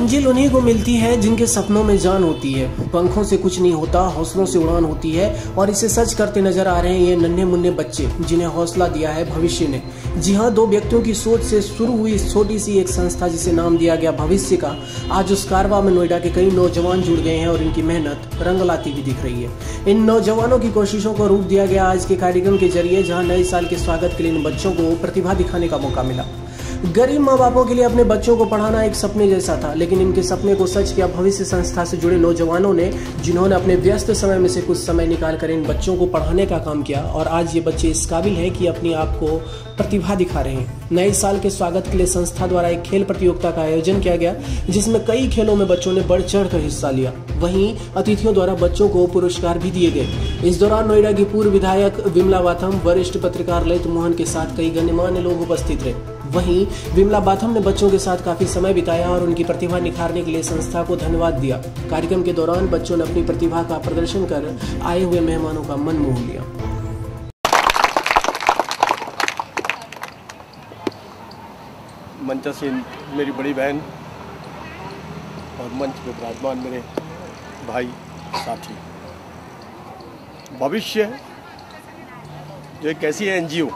मंजिल उन्हीं को मिलती है जिनके सपनों में जान होती है। पंखों से कुछ नहीं होता, हौसलों से उड़ान होती है, और इसे सच करते नजर आ रहे हैं ये नन्हे मुन्ने बच्चे जिन्हें हौसला दिया है भविष्य ने। जी हाँ, दो व्यक्तियों की सोच से शुरू हुई इस छोटी सी एक संस्था जिसे नाम दिया गया भविष्य का, आज उस कारवां में नोएडा के कई नौजवान जुड़ गए हैं और इनकी मेहनत रंग लाती भी दिख रही है। इन नौजवानों की कोशिशों को रूप दिया गया आज के कार्यक्रम के जरिए, जहाँ नए साल के स्वागत के लिए इन बच्चों को प्रतिभा दिखाने का मौका मिला। गरीब माँ बापों के लिए अपने बच्चों को पढ़ाना एक सपने जैसा था, लेकिन इनके सपने को सच किया भविष्य संस्था से जुड़े नौजवानों ने, जिन्होंने अपने व्यस्त समय में से कुछ समय निकालकर इन बच्चों को पढ़ाने का काम किया। और आज ये बच्चे इस काबिल हैं कि अपने आप को प्रतिभा दिखा रहे हैं। नए साल के स्वागत के लिए संस्था द्वारा एक खेल प्रतियोगिता का आयोजन किया गया, जिसमें कई खेलों में बच्चों ने बढ़ चढ़ कर हिस्सा लिया। वहीं अतिथियों द्वारा बच्चों को पुरस्कार भी दिए गए। इस दौरान नोएडा की पूर्व विधायक विमला बाथम, वरिष्ठ पत्रकार ललित मोहन के साथ कई गणमान्य लोग उपस्थित रहे। वहीं विमला बाथम ने बच्चों के साथ काफी समय बिताया और उनकी प्रतिभा निखारने के लिए संस्था को धन्यवाद दिया। कार्यक्रम के दौरान बच्चों ने अपनी प्रतिभा का प्रदर्शन कर आए हुए मेहमानों का मन मोह लिया। मंचासीन मेरी बड़ी बहन और मंच पे विराजमान मेरे भाई साथी, भविष्य जो एक ऐसी एनजीओ,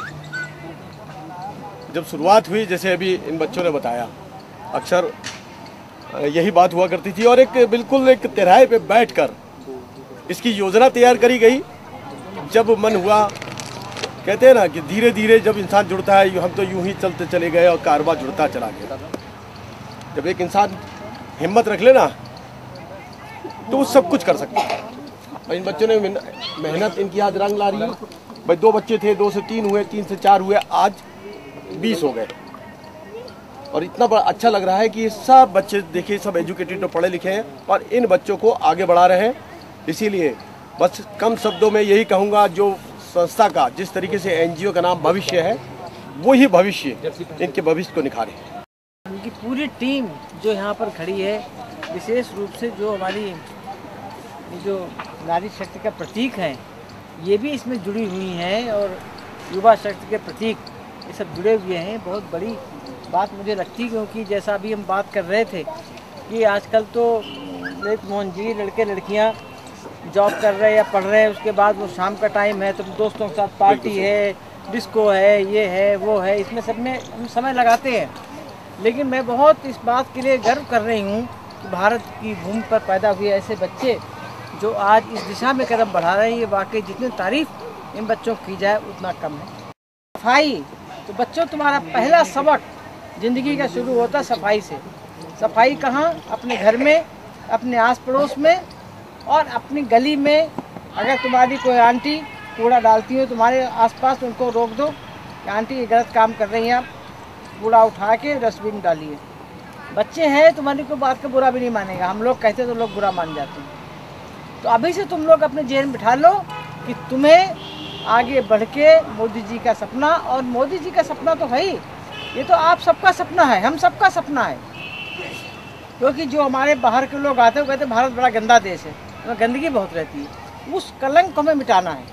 जब शुरुआत हुई, जैसे अभी इन बच्चों ने बताया, अक्सर यही बात हुआ करती थी और एक बिल्कुल एक तिराहे पे बैठकर इसकी योजना तैयार करी गई। जब मन हुआ, कहते हैं ना कि धीरे धीरे जब इंसान जुड़ता है, हम तो यूं ही चलते चले गए और कारवां जुड़ता चला गया। जब एक इंसान हिम्मत रख ले ना, तो वो सब कुछ कर सकता है। और इन बच्चों ने मेहनत इनकी आज रंग ला रही है। भाई 2 बच्चे थे, 2 से 3 हुए, 3 से 4 हुए, आज 20 हो गए। और इतना बड़ा अच्छा लग रहा है कि सब बच्चे देखिए, सब एजुकेटेड और पढ़े लिखे हैं और इन बच्चों को आगे बढ़ा रहे हैं। इसीलिए बस कम शब्दों में यही कहूँगा, जो संस्था का जिस तरीके से एनजीओ का नाम भविष्य है, वही भविष्य इनके भविष्य को निखारे। उनकी पूरी टीम जो यहाँ पर खड़ी है, विशेष रूप से जो हमारी जो नारी शक्ति का प्रतीक है, ये भी इसमें जुड़ी हुई हैं और युवा शक्ति के प्रतीक ये सब जुड़े हुए हैं। बहुत बड़ी बात मुझे लगती, क्योंकि जैसा अभी हम बात कर रहे थे कि आजकल तो ललित मोहन जी, लड़के लड़कियां जॉब कर रहे हैं या पढ़ रहे हैं, उसके बाद वो शाम का टाइम है तो दोस्तों के साथ पार्टी है, डिस्को है, ये है, वो है, इसमें सब में हम समय लगाते हैं। लेकिन मैं बहुत इस बात के लिए गर्व कर रही हूँ कि भारत की भूमि पर पैदा हुए ऐसे बच्चे जो आज इस दिशा में कदम बढ़ा रहे हैं, ये वाकई जितनी तारीफ इन बच्चों की जाए उतना कम है। सफाई तो बच्चों, तुम्हारा पहला सबक ज़िंदगी का शुरू होता सफाई से। सफाई कहाँ? अपने घर में, अपने आस पड़ोस में और अपनी गली में। अगर तुम्हारी कोई आंटी कूड़ा डालती हो तुम्हारे आसपास, उनको रोक दो कि आंटी ये गलत काम कर रही हैं, आप कूड़ा उठा के डस्टबिन डालिए। बच्चे हैं, तुम्हारी कोई बात का बुरा भी नहीं मानेगा। हम लोग कहते तो लोग बुरा मान जाते हैं। तो अभी से तुम लोग अपने जेल में बिठा लो कि तुम्हें आगे बढ़ के मोदी जी का सपना, और मोदी जी का सपना तो है ही, ये तो आप सबका सपना है, हम सबका सपना है। क्योंकि जो हमारे बाहर के लोग आते हैं वो कहते हैं भारत बड़ा गंदा देश है, उसमें गंदगी बहुत रहती है। उस कलंक को हमें मिटाना है।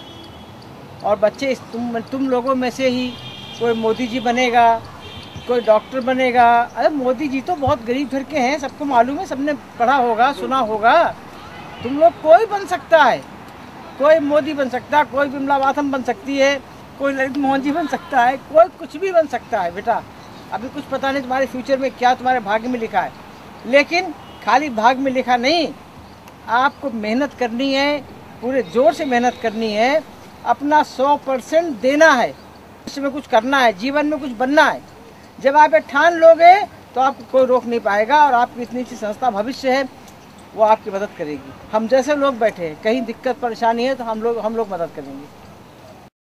और बच्चे, तुम लोगों में से ही कोई मोदी जी बनेगा, कोई डॉक्टर बनेगा। अरे मोदी जी तो बहुत गरीब घर के हैं, सबको मालूम है, सबने पढ़ा होगा, सुना होगा। तुम लोग कोई बन सकता है, कोई मोदी बन सकता है, कोई विमला बाथम बन सकती है, कोई ललित मोहन जी बन सकता है, कोई कुछ भी बन सकता है। बेटा अभी कुछ पता नहीं तुम्हारे फ्यूचर में क्या तुम्हारे भाग्य में लिखा है, लेकिन खाली भाग्य में लिखा नहीं, आपको मेहनत करनी है, पूरे जोर से मेहनत करनी है, अपना 100% देना है, इसमें कुछ करना है, जीवन में कुछ बनना है। जब आप ये ठान लोगे तो आपको कोई रोक नहीं पाएगा। और आपकी इतनी सी संस्था भविष्य है, वो आपकी मदद करेगी। हम जैसे लोग बैठे हैं, कहीं दिक्कत परेशानी है तो हम लोग मदद करेंगे।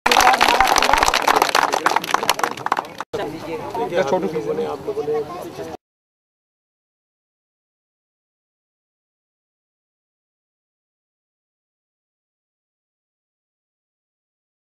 छोटू